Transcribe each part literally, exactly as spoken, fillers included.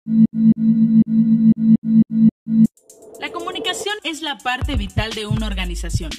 La comunicación es la parte vital de una organización.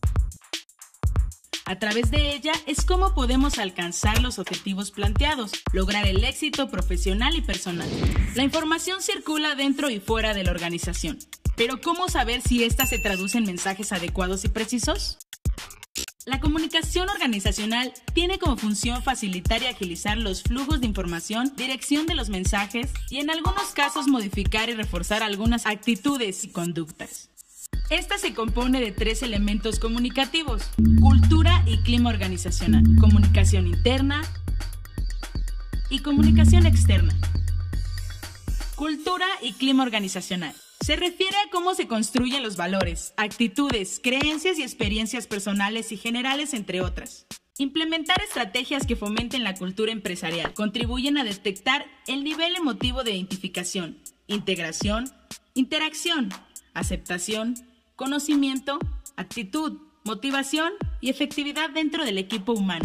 A través de ella es cómo podemos alcanzar los objetivos planteados, lograr el éxito profesional y personal. La información circula dentro y fuera de la organización, pero ¿cómo saber si ésta se traduce en mensajes adecuados y precisos? La comunicación organizacional tiene como función facilitar y agilizar los flujos de información, dirección de los mensajes y en algunos casos modificar y reforzar algunas actitudes y conductas. Esta se compone de tres elementos comunicativos: cultura y clima organizacional, comunicación interna y comunicación externa. Cultura y clima organizacional. Se refiere a cómo se construyen los valores, actitudes, creencias y experiencias personales y generales, entre otras. Implementar estrategias que fomenten la cultura empresarial contribuyen a detectar el nivel emotivo de identificación, integración, interacción, aceptación, conocimiento, actitud, motivación y efectividad dentro del equipo humano.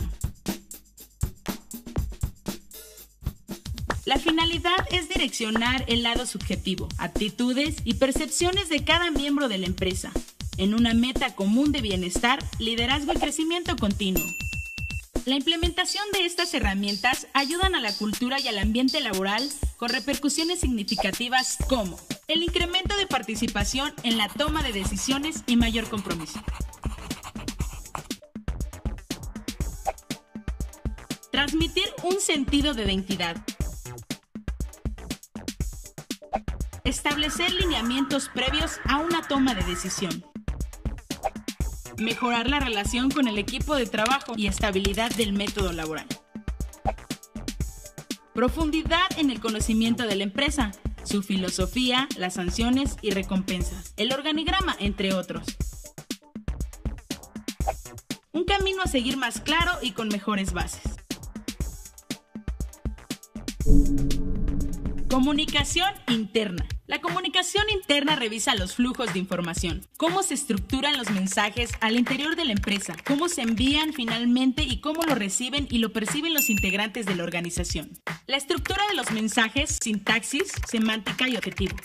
La finalidad es direccionar el lado subjetivo, actitudes y percepciones de cada miembro de la empresa en una meta común de bienestar, liderazgo y crecimiento continuo. La implementación de estas herramientas ayudan a la cultura y al ambiente laboral con repercusiones significativas como el incremento de participación en la toma de decisiones y mayor compromiso. Transmitir un sentido de identidad. Establecer lineamientos previos a una toma de decisión. Mejorar la relación con el equipo de trabajo y estabilidad del método laboral. Profundidad en el conocimiento de la empresa, su filosofía, las sanciones y recompensas, el organigrama, entre otros. Un camino a seguir más claro y con mejores bases. Comunicación interna. La comunicación interna revisa los flujos de información, cómo se estructuran los mensajes al interior de la empresa, cómo se envían finalmente y cómo lo reciben y lo perciben los integrantes de la organización. La estructura de los mensajes, sintaxis, semántica y objetivo.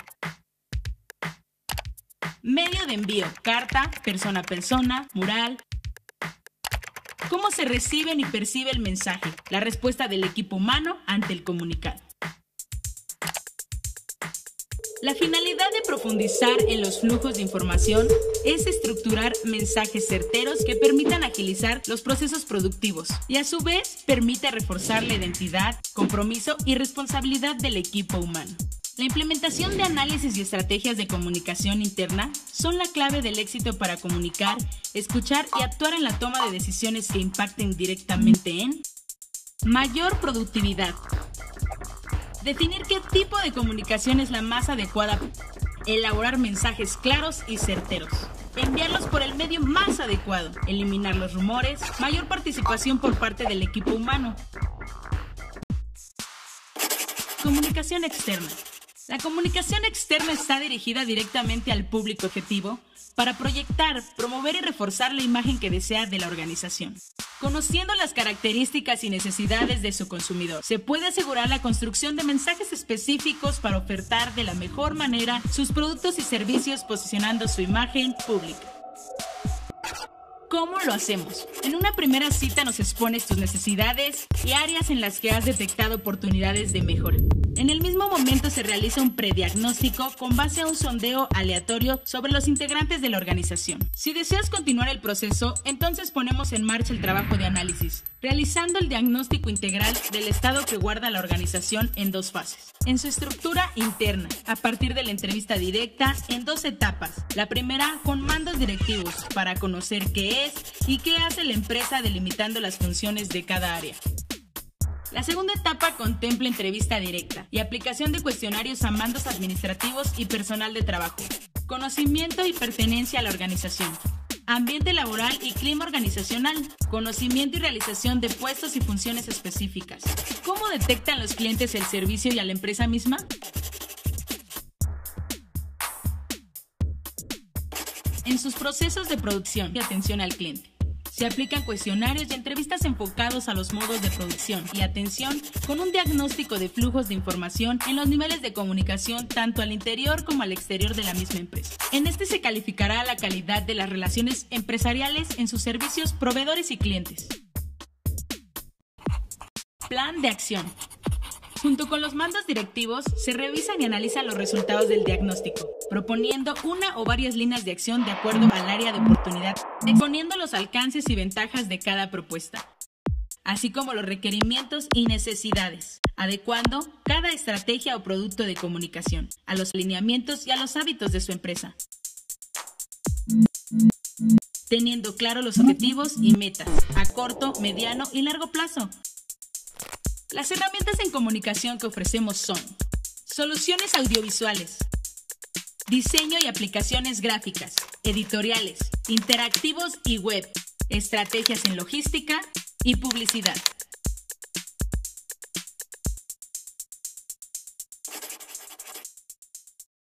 Medio de envío, carta, persona a persona, mural. Cómo se reciben y percibe el mensaje, la respuesta del equipo humano ante el comunicado. La finalidad de profundizar en los flujos de información es estructurar mensajes certeros que permitan agilizar los procesos productivos y a su vez permite reforzar la identidad, compromiso y responsabilidad del equipo humano. La implementación de análisis y estrategias de comunicación interna son la clave del éxito para comunicar, escuchar y actuar en la toma de decisiones que impacten directamente en mayor productividad. Definir qué tipo de comunicación es la más adecuada. Elaborar mensajes claros y certeros. Enviarlos por el medio más adecuado. Eliminar los rumores. Mayor participación por parte del equipo humano. Comunicación externa. La comunicación externa está dirigida directamente al público objetivo para proyectar, promover y reforzar la imagen que desea de la organización. Conociendo las características y necesidades de su consumidor, se puede asegurar la construcción de mensajes específicos para ofertar de la mejor manera sus productos y servicios posicionando su imagen pública. ¿Cómo lo hacemos? En una primera cita nos expones tus necesidades y áreas en las que has detectado oportunidades de mejora. En el mismo momento se realiza un prediagnóstico con base a un sondeo aleatorio sobre los integrantes de la organización. Si deseas continuar el proceso, entonces ponemos en marcha el trabajo de análisis, realizando el diagnóstico integral del estado que guarda la organización en dos fases. En su estructura interna, a partir de la entrevista directa, en dos etapas. La primera con mandos directivos para conocer qué es y qué hace la empresa delimitando las funciones de cada área. La segunda etapa contempla entrevista directa y aplicación de cuestionarios a mandos administrativos y personal de trabajo, conocimiento y pertenencia a la organización, ambiente laboral y clima organizacional, conocimiento y realización de puestos y funciones específicas. ¿Cómo detectan los clientes el servicio y a la empresa misma? En sus procesos de producción y atención al cliente. Se aplican cuestionarios y entrevistas enfocados a los modos de producción y atención con un diagnóstico de flujos de información en los niveles de comunicación tanto al interior como al exterior de la misma empresa. En este se calificará la calidad de las relaciones empresariales en sus servicios, proveedores y clientes. Plan de acción. Junto con los mandos directivos, se revisan y analizan los resultados del diagnóstico, proponiendo una o varias líneas de acción de acuerdo al área de oportunidad, exponiendo los alcances y ventajas de cada propuesta, así como los requerimientos y necesidades, adecuando cada estrategia o producto de comunicación a los lineamientos y a los hábitos de su empresa, teniendo claro los objetivos y metas a corto, mediano y largo plazo. Las herramientas en comunicación que ofrecemos son soluciones audiovisuales, diseño y aplicaciones gráficas, editoriales, interactivos y web, estrategias en logística y publicidad.